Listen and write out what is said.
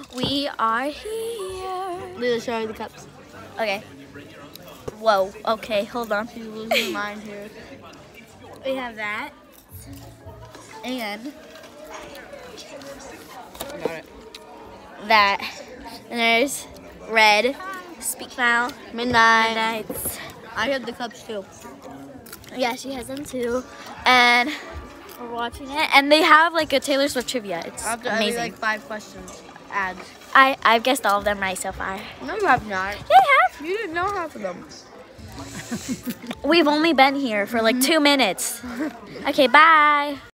We are here. Lila, show her the cups. Okay. Whoa. Okay, hold on. She's losing her mind here. We have that. And Got it. that. And there's red. Speak now. Midnight. Midnights. I have the cups too. Yeah, she has them too. And we're watching it. And they have like a Taylor Swift trivia. It's After every amazing. like 5 questions, ads. I've guessed all of them right so far. No, you have not. Yeah, I have. You didn't know half of them. We've only been here for like 2 minutes. Okay, bye.